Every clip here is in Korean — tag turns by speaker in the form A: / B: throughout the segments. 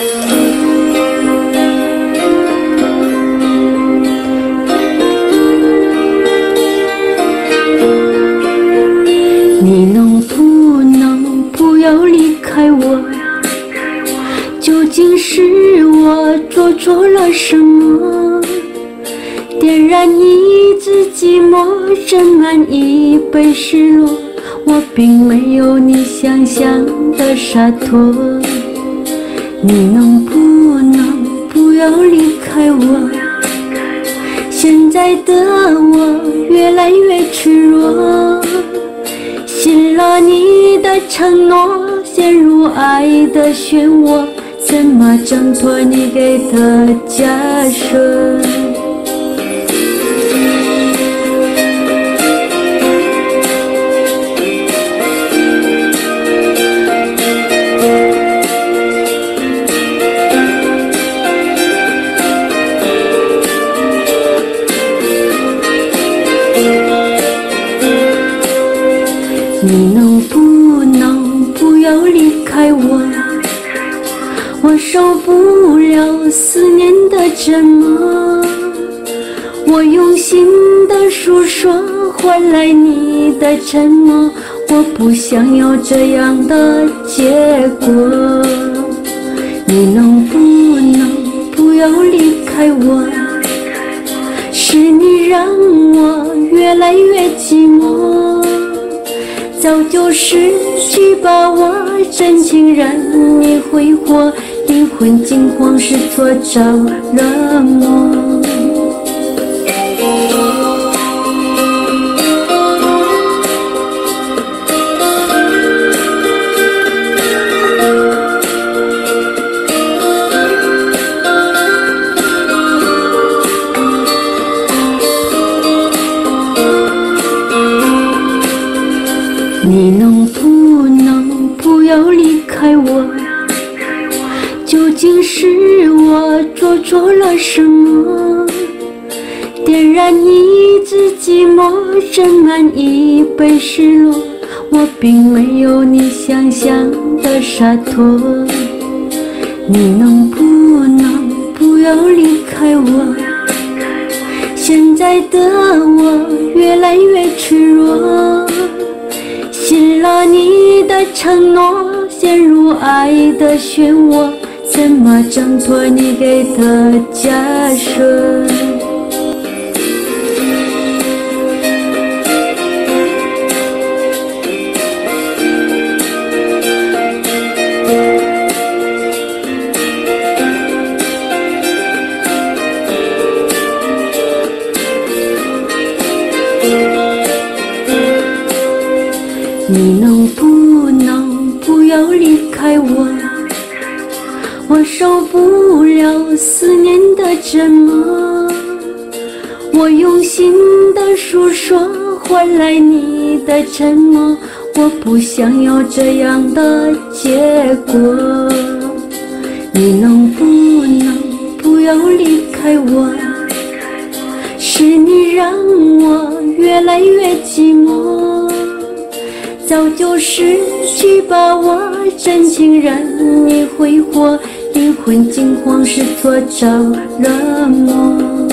A: 你能不能不要离开我？究竟是我做错了什么？点燃一支寂寞，斟满一杯失落。我并没有你想象的洒脱。你能不能不要离开我？现在的我越来越脆弱，信了你的承诺，陷入爱的漩涡，怎么挣脱你给的枷锁？你能不能不要离开我？我受不了思念的折磨，我用心的诉说换来你的沉默，我不想要这样的结果。你能不能不要离开我？是你让我越来越寂寞，早就失去把握，真情让你挥霍，灵魂惊慌时做着了梦。你能不能不要离开我？究竟是我做错了什么？点燃一支寂寞，斟满一杯失落。我并没有你想象的洒脱。你能不能不要离开我？现在的我越来越脆弱，信了你的承诺，陷入爱的漩涡，怎么挣脱你给的枷锁？你能不能不要离开我？我受不了思念的折磨，我用心的诉说换来你的沉默，我不想要这样的结果。你能不能不要离开我？是你让我越来越寂寞，早就失去把握，真情让你挥霍，灵魂惊慌时做着了梦。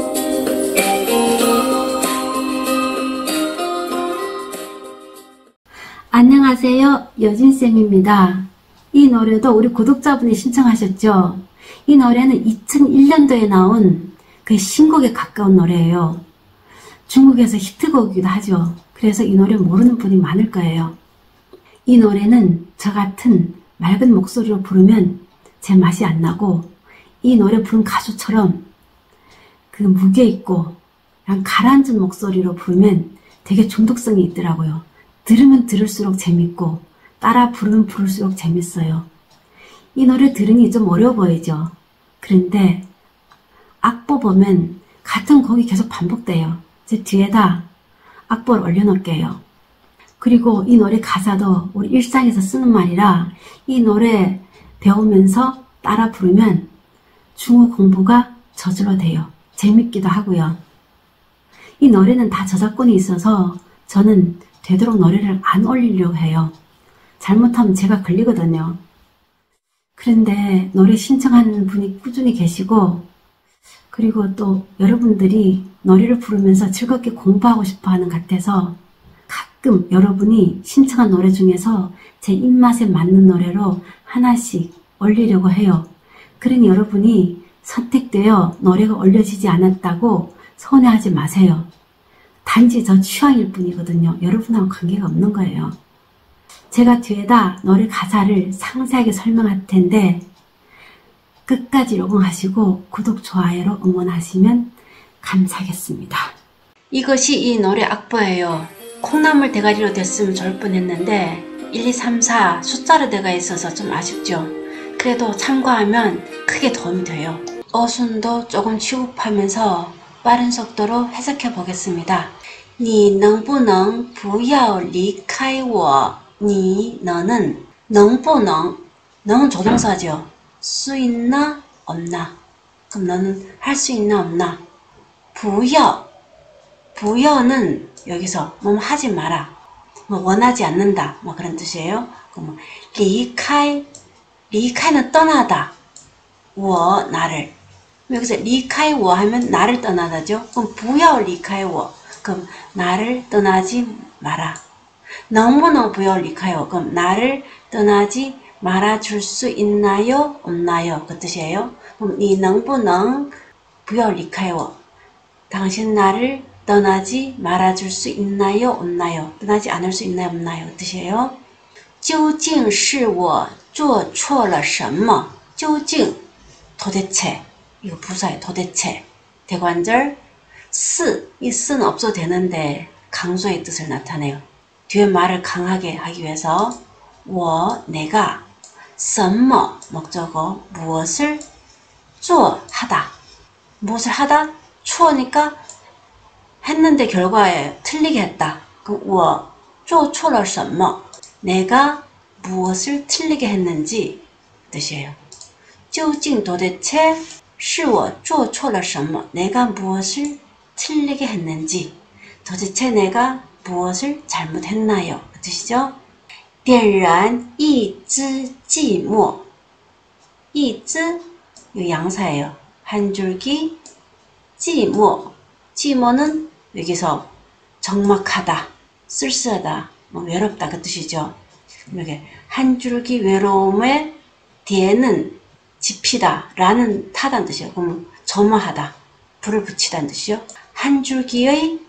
B: 안녕하세요. 여진쌤입니다. 이 노래도 우리 구독자분이 신청하셨죠? 이 노래는 2001년도에 나온 그 신곡에 가까운 노래예요. 중국에서 히트곡이기도 하죠. 그래서 이 노래 모르는 분이 많을 거예요. 이 노래는 저 같은 맑은 목소리로 부르면 제 맛이 안 나고, 이 노래 부른 가수처럼 그 무게 있고 가라앉은 목소리로 부르면 되게 중독성이 있더라고요. 들으면 들을수록 재밌고 따라 부르면 부를수록 재밌어요. 이 노래 들으니 좀 어려워 보이죠? 그런데 악보 보면 같은 곡이 계속 반복돼요. 제 뒤에다 악보를 올려놓을게요. 그리고 이 노래 가사도 우리 일상에서 쓰는 말이라 이 노래 배우면서 따라 부르면 중국 공부가 저절로 돼요. 재밌기도 하고요. 이 노래는 다 저작권이 있어서 저는 되도록 노래를 안 올리려고 해요. 잘못하면 제가 걸리거든요. 그런데 노래 신청하는 분이 꾸준히 계시고, 그리고 또 여러분들이 노래를 부르면서 즐겁게 공부하고 싶어 하는 것 같아서 가끔 여러분이 신청한 노래 중에서 제 입맛에 맞는 노래로 하나씩 올리려고 해요. 그러니 여러분이 선택되어 노래가 올려지지 않았다고 서운해하지 마세요. 단지 저 취향일 뿐이거든요. 여러분하고 관계가 없는 거예요. 제가 뒤에다 노래 가사를 상세하게 설명할 텐데 끝까지 녹음하시고 구독, 좋아요로 응원하시면 감사하겠습니다. 이것이 이 노래 악보예요. 콩나물 대가리로 됐으면 좋을 뻔했는데 1, 2, 3, 4 숫자로 되어 있어서 좀 아쉽죠. 그래도 참고하면 크게 도움이 돼요. 어순도 조금 취급하면서 빠른 속도로 해석해 보겠습니다. 你能不能不要离开我? 你 너는 能不能 너는 조동사죠. 수 있나 없나? 그럼 너는 할 수 있나 없나? 不要 부여는 여기서 뭐 하지 마라, 뭐 원하지 않는다, 뭐 그런 뜻이에요. 그럼 리카이, 리카이는 떠나다. 워 나를. 여기서 리카이 워 하면 나를 떠나다죠. 그럼 부여 리카이 워. 그럼 나를 떠나지 마라. 너무너무 부여 리카이 워. 그럼 나를 떠나지 말아줄 수 있나요? 없나요? 그 뜻이에요. 그럼 니能不能 부여 리카이 워. 당신 나를 떠나지 말아줄 수 있나요? 없나요? 떠나지 않을 수 있나요? 없나요? 그 뜻이에요. 究竟是我做错了什么? 究竟 도대체, 이거 부사예요. 도대체. 대관절 이 쓰는 없어도 되는데 강조의 뜻을 나타내요. 뒤에 말을 강하게 하기 위해서 我 내가 什么 목적어 무엇을 做 하다. 무엇을 하다? 추어니까 했는데 결과에 틀리게 했다. 그럼 我做错了什么? 내가 무엇을 틀리게 했는지 뜻이에요. 究竟 도대체 是我做错了什么? 내가 무엇을 틀리게 했는지, 도대체 내가 무엇을 잘못했나요? 그 뜻이죠. 点燃一支寂寞. 一支 이 양사예요. 한 줄기寂寞.寂寞는 여기서 적막하다, 쓸쓸하다, 뭐 외롭다 그 뜻이죠. 이렇게 한 줄기 외로움에 뒤에는 지피다 라는 타다는 뜻이에요. 그럼 점화하다, 불을 붙이다는 뜻이죠. 한 줄기의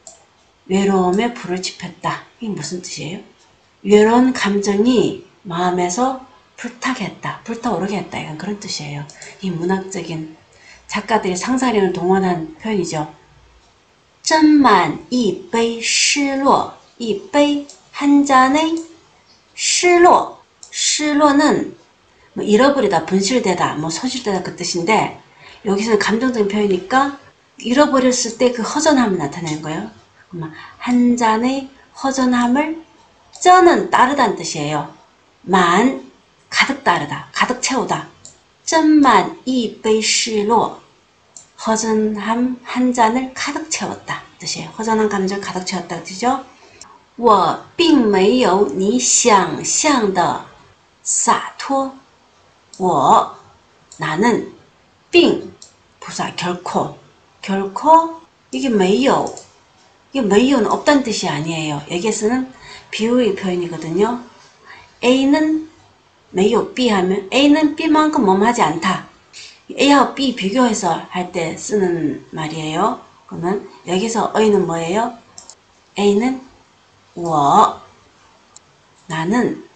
B: 외로움에 불을 지폈다. 이게 무슨 뜻이에요? 외로운 감정이 마음에서 불타게 했다, 불타오르게 했다, 이건 그런 뜻이에요. 이 문학적인 작가들이 상상력을 동원한 표현이죠. 斟满一杯失落. 一杯 한 잔의 失落. 失落는 뭐 잃어버리다, 분실되다, 뭐 소실되다 그 뜻인데 여기서는 감정적인 표현이니까 잃어버렸을 때 그 허전함을 나타내는 거예요. 한 잔의 허전함을 斟는 따르다는 뜻이에요. 만 가득 따르다, 가득 채우다. 斟满一杯失落. 허전함 한 잔을 가득 채웠다 뜻이에요. 허전한 감정을 가득 채웠다 뜻이죠. 我并没有你想象的洒脱. 我 나는 并 부사 결코, 결코 이게 没有, 이게 没有는 없다는 뜻이 아니에요. 여기에서는 비유의 표현이거든요. A는 没有 B 하면 A는 B만큼 뭐뭐하지 않다. A하고 B 비교해서 할 때 쓰는 말이에요. 그러면 여기서 A는 뭐예요? A는 我 나는,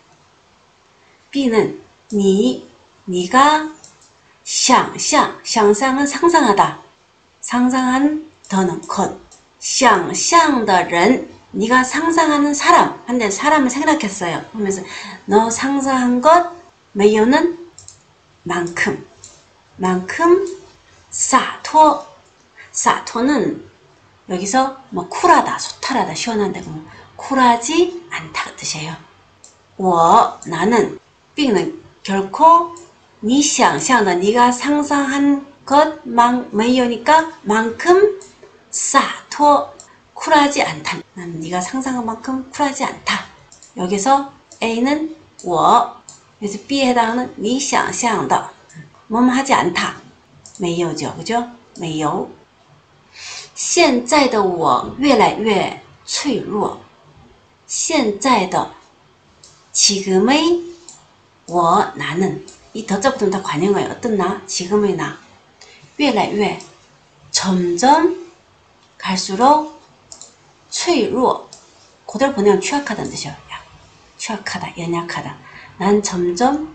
B: B는 你 네가, 想象 想象은 상상하다, 상상한 더는 것, 想象的人 네가 상상하는 사람, 한데 사람을 생각했어요. 그러면서 너 상상한 것 没有는 만큼, 만큼 洒脱, 洒脱는 여기서 뭐 쿨하다, 소탈하다, 시원한데 뭐 쿨하지 않다 그 뜻이에요. 我 나는, 并는 결코 你想象的 네가 상상한 것만 没有니까 만큼 洒脱 쿨하지 않다. 난 네가 상상한 만큼 쿨하지 않다. 여기서 A는 我 그래서 B에 해당하는 你想象的 뭐뭐 하지 않다 没有죠 그죠? 没有现在的我越来越脆弱现在的 지금의 我 나는 이 덧자부터는 다 관용어예요. 어떤 나? 지금의 나. 越来越 점점 갈수록 脆弱 그대로 보내면 취약하다는 뜻이에요. 취약하다, 연약하다. 난 점점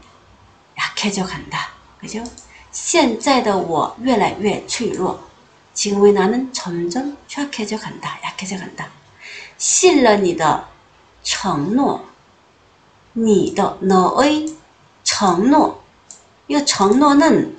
B: 약해져 간다. 그죠? 现在的我越来越脆弱 지금의 나는 점점 취약해져 간다. 약해져 간다. 信了你的承诺你的 너의承诺 이承诺는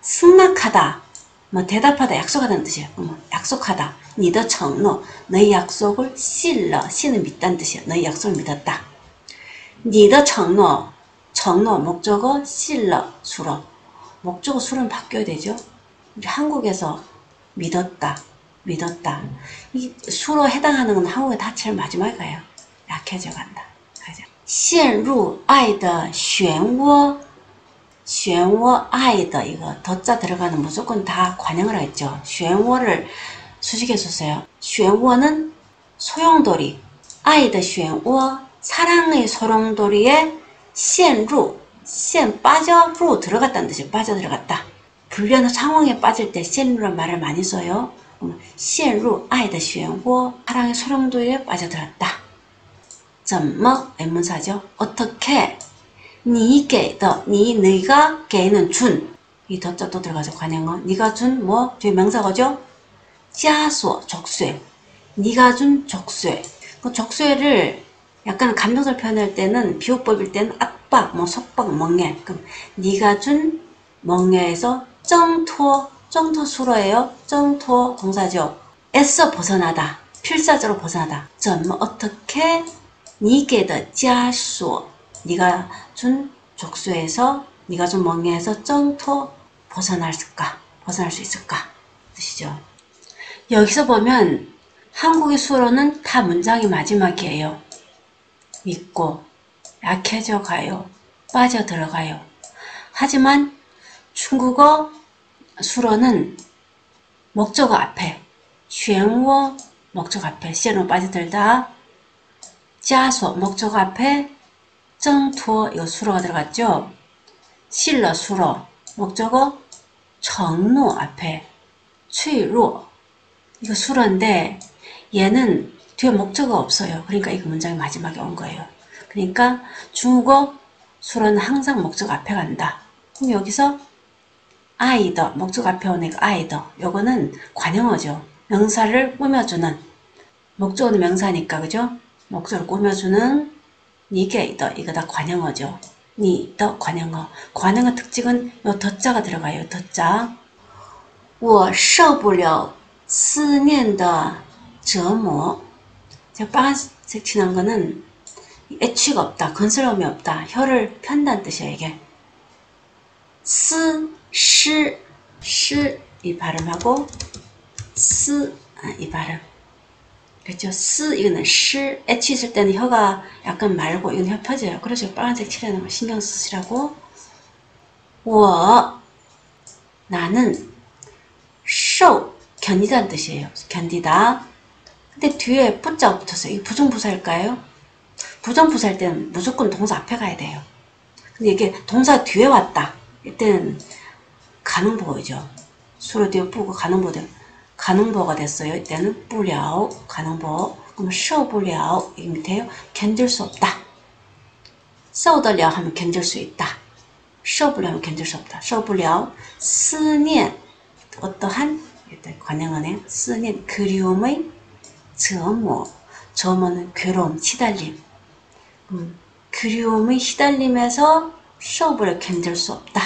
B: 승낙하다 뭐 대답하다 약속하다는 뜻이에요. 약속하다 你的承诺 너의 약속을 信了 신은 믿다는 뜻이에요. 너의 약속을 믿었다 你的承诺 承诺 목적어 信了 수로 목적어 수로는 바뀌어야 되죠. 우리 한국에서 믿었다 믿었다 이 수로 해당하는 건 한국에 다 제일 마지막에 가요. 약해져 간다. 陷入爱的漩涡漩涡 爱的 이거 덧자 들어가는 무조건 다 관용을 했죠. 漩涡를 수식해 줬어요. 漩涡는 소용돌이 爱的漩涡 사랑의 소용돌이에 陷入 陷 빠져 루 들어갔다는 뜻이에요. 빠져 들어갔다. 불리한 상황에 빠질 때 陷入라는 말을 많이 써요. 陷入爱的漩涡 사랑의 소용돌이에 빠져들었다. 怎么 의문사죠. 어떻게 你给的 네가给는 준 이 덧자 또 들어가서 관용어 네가 준 뭐 뒤에 명사거죠. 枷锁 족쇄 네가 준 족쇄 그 족쇄를 약간 감정설 표현할 때는 비호법일 때는 압박 뭐 속박 멍해 그럼 네가 준 멍해에서 정토 정토 수로예요. 정토 동사죠. 애써 벗어나다 필사적으로 벗어나다 怎么 어떻게 你给的枷锁 네가 준 족쇄에서 네가 준 멍에에서 정토 벗어날 수 있을까 뜻이죠. 여기서 보면 한국의 수어로는 다 문장이 마지막이에요. 믿고 약해져 가요. 빠져들어가요. 하지만 중국어 수어로는 목적어 앞에 漩涡 목적어 앞에 시로 빠져들다 枷锁 목적어 앞에 挣脱 이거 수로가 들어갔죠. 信了 수로 목적어 承诺 앞에 脆弱 이거 수로인데 얘는 뒤에 목적어 없어요. 그러니까 이거 문장이 마지막에 온 거예요. 그러니까 중국어 수로는 항상 목적어 앞에 간다. 그럼 여기서 爱的 목적어 앞에 오는 거 爱的 요거는 관용어죠. 명사를 꾸며주는 목적어는 명사니까 그죠? 목적어를 꾸며주는 你给的 이거 다 관용어죠. 你的 관용어. 관용어 특징은 요 덧자가 들어가요. 덧자. 我受不了思念的折磨. 제가 빨간색 칠한 거는 애취가 없다. 건설함이 없다. 혀를 편다는 뜻이에요. 이게. 스, 시, 이 발음하고 스, 이 발음. 그렇죠? 스 이거는 시 애취 있을 때는 혀가 약간 말고 이건 혀 펴져요. 그래서 빨간색 칠하는 거 신경 쓰시라고. 我 나는 受 견디다는 뜻이에요. 견디다. 근데 뒤에 부자가 붙었어요. 이게 부정부사일까요? 부정부사일 때는 무조건 동사 앞에 가야 돼요. 근데 이게 동사 뒤에 왔다. 이때는 가능보어죠. 수로 뒤에 뿌고 가능보어 가능보어가 됐어요. 이때는 不了 가능보어. 그럼 受不了 이 밑에요. 견딜 수 없다. 受得了 하면 견딜 수 있다. 受不了 하면 견딜 수 없다. 受不了思念 어떠한 일단 관용어네. 思念 그리움의 折磨 折磨는 괴로움, 시달림. 그리움의 시달림에서 受不了 견딜 수 없다.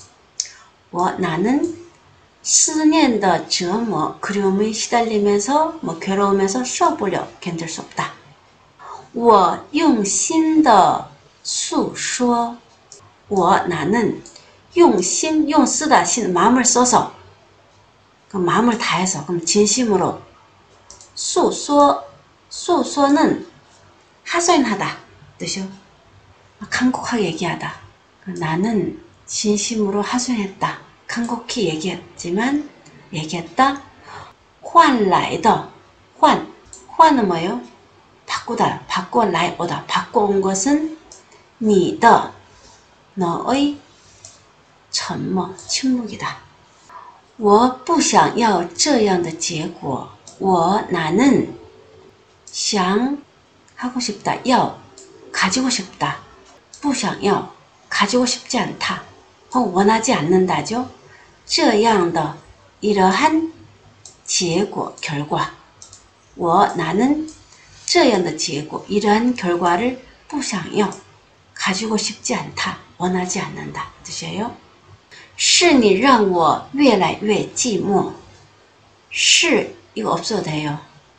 B: 나는 思念的折磨 그리움의 시달림에서 뭐 괴로움에서 受不了 견딜 수 없다. 我用心的诉说 나는 用心 用 쓰다 신 마음을 써서 그럼 마음을 다해서 그럼 진심으로 诉说 诉说는 하소연하다 뜻이요. 간곡하게 얘기하다. 나는 진심으로 하소연했다. 간곡히 얘기했다. 换来的 换은 뭐예요? 바꾸다, 바꿔来 오다. 바꿔온 것은 你的 너의 沉默 침묵이다. 我不想要这样的结果. 나는 想 하고 싶다. 要 가지고 싶다. 不想要 가지고 싶지 않다. 원하지 않는다죠. 这样的 이러한 结果 결과. 나는 这样的结果 이러한 결과를 不想要 가지고 싶지 않다. 원하지 않는다. 뜻이에요. 是你让我越来越寂寞. 是 이거 없어도 돼요.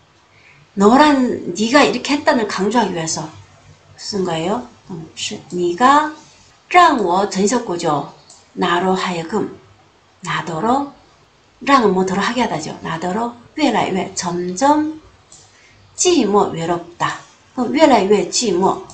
B: 너란 네가 이렇게 했다는 강조하기 위해서 쓴 거예요. 是 네가 让我 전석구죠. 나로 하여금 나더러 让은 뭐더러 하게 하다죠. 나더러 越来越 점점 寂寞 외롭다. 그럼 越来越寂寞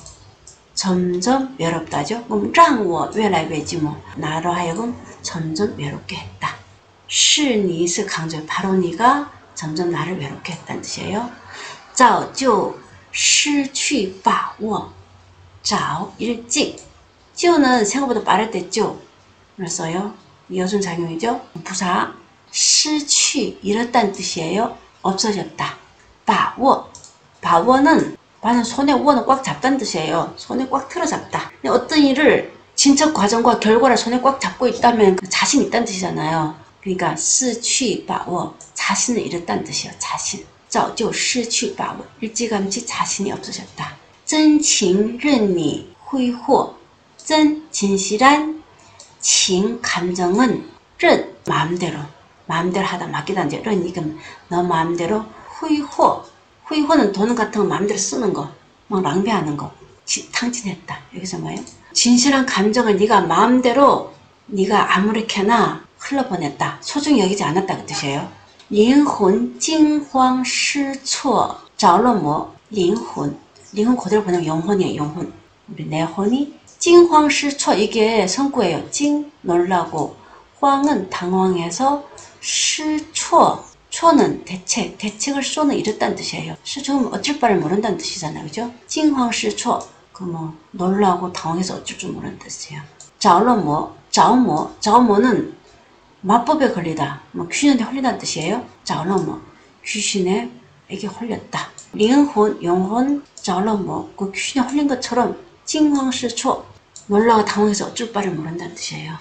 B: 점점 외롭다죠. 그럼 让我越来越寂寞 나로 하여금 점점 외롭게 했다. 是你是 강조 바로 네가 점점 나를 외롭게 했다는 뜻이에요. 早就失去把握 早 일찍 就는 생각보다 빠를 때 就 그랬어요. 이어순작용이죠. 부사 失去 잃었다는 뜻이에요. 없어졌다. 把握 把握는 손에握는 꽉 잡다는 뜻이에요. 손에 꽉 틀어 잡다. 어떤 일을 진척 과정과 결과를 손에 꽉 잡고 있다면 자신 있다는 뜻이잖아요. 그러니까 失去把握 자신을 잃었다는 뜻이에요. 자신. 早就失去把握 일찌감치 자신이 없어졌다. 真情任你挥霍 真 진실한 情 감정은 任 마음대로 하다 맡기다 이제 任 이건 너 마음대로 挥霍 挥霍는 돈 같은 거 마음대로 쓰는 거 막 낭비하는 거 탕진했다. 여기서 뭐예요? 진실한 감정을 네가 마음대로 네가 아무렇게나 흘러보냈다. 소중히 여기지 않았다 그 뜻이에요. 灵魂惊慌失措着了魔 灵魂 그대로 보내면 영혼이에요. 영혼 우리 내 혼이 惊慌失措 이게 성구예요. 惊놀라고 황은 당황해서 失措 초는 대책을 쏘는 이랬다는 뜻이에요.失措는 어쩔 바를 모른다는 뜻이잖아요. 그죠? 惊慌失措 그 뭐 놀라고 당황해서 어쩔 줄 모르는 뜻이에요. 着了魔 着魔는 마법에 걸리다, 뭐 귀신한테 홀린다는 뜻이에요. 着了魔 귀신에게 홀렸다. 灵魂 영혼 着了魔 그 귀신에 홀린 것처럼 惊慌失措 놀라고 당황해서 어쩔 바를 모른다는 뜻이에요.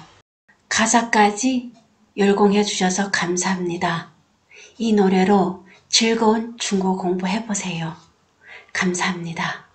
B: 가사까지 열공해 주셔서 감사합니다. 이 노래로 즐거운 중국어 공부해보세요. 감사합니다.